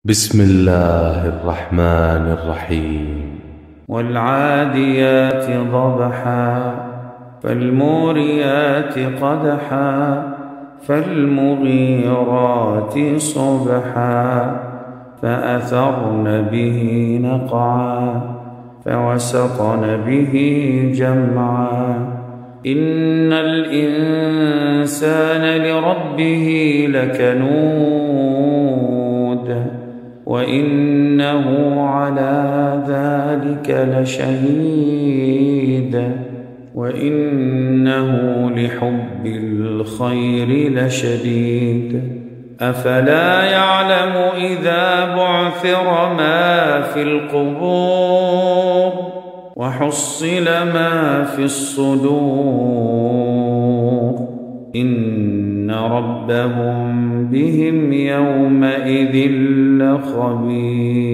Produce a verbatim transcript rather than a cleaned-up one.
بسم الله الرحمن الرحيم. والعاديات ضبحا فالموريات قدحا فالمغيرات صبحا فأثرن به نقعا فوسطن به جمعا إن الإنسان لربه لكنود وإنه على ذلك لشهيد وإنه لحب الخير لشديد أفلا يعلم إذا بعثر ما في القبور وحصل ما في الصدور إن ربهم بهم يومئذ لخبير.